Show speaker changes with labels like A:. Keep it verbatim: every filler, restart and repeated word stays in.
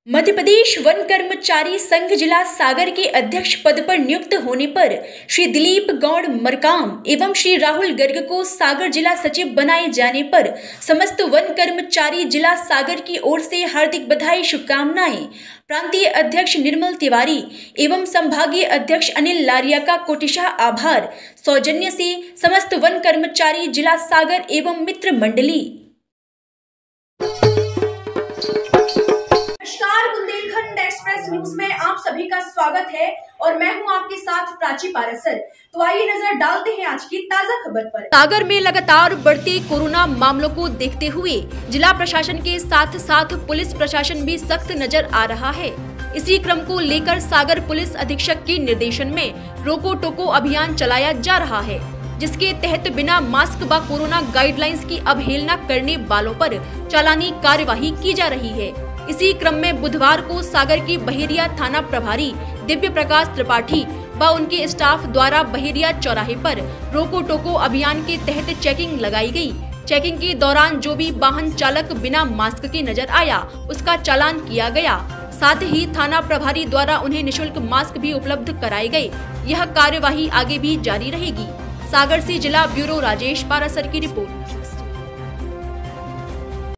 A: Madhya Pradesh one कर्मचारी संघ जिला सागर के अध्यक्ष पद पर नियुक्त होने पर श्री दिलीप गौड़ मरकाम एवं श्री राहुल गर्ग को सागर जिला सचिव बनाए जाने पर समस्त वन कर्मचारी जिला सागर की ओर से हार्दिक बधाई शुभकामनाएं। प्रांतीय अध्यक्ष निर्मल तिवारी एवं संभागीय अध्यक्ष अनिल लारिया का कोटिशाह आभार। सौजन्य से समस्त वन कर्मचारी जिला सागर एवं मित्र मंडली।
B: नमस्कार, बुंदेलखंड एक्सप्रेस न्यूज में आप सभी का स्वागत है और मैं हूं आपके साथ प्राची पारसर। तो आइए नजर डालते हैं आज की ताजा खबर पर।
A: सागर में लगातार बढ़ते कोरोना मामलों को देखते हुए जिला प्रशासन के साथ साथ पुलिस प्रशासन भी सख्त नजर आ रहा है। इसी क्रम को लेकर सागर पुलिस अधीक्षक के निर्देशन में रोको टोको अभियान चलाया जा रहा है, जिसके तहत बिना मास्क व कोरोना गाइडलाइंस की अवहेलना करने वालों पर चालानी कार्यवाही की जा रही है। इसी क्रम में बुधवार को सागर की बहेरिया थाना प्रभारी दिव्य प्रकाश त्रिपाठी व उनके स्टाफ द्वारा बहेरिया चौराहे पर रोको टोको अभियान के तहत चेकिंग लगाई गई। चेकिंग के दौरान जो भी वाहन चालक बिना मास्क के नजर आया उसका चालान किया गया। साथ ही थाना प्रभारी द्वारा उन्हें निःशुल्क मास्क भी उपलब्ध कराए गए। यह कार्यवाही आगे भी जारी रहेगी। सागर से जिला ब्यूरो राजेश पारासर की रिपोर्ट।